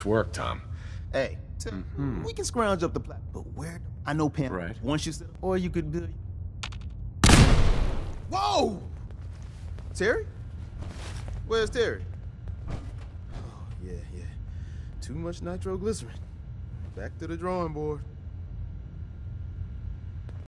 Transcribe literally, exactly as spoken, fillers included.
work, Tom. Hey, t- Mm-hmm. we can scrounge up the plat, but where? I know Pam. Right. Once you sit, or you could build. Whoa! Terry? Where's Terry? Oh, yeah, yeah. Too much nitroglycerin. Back to the drawing board.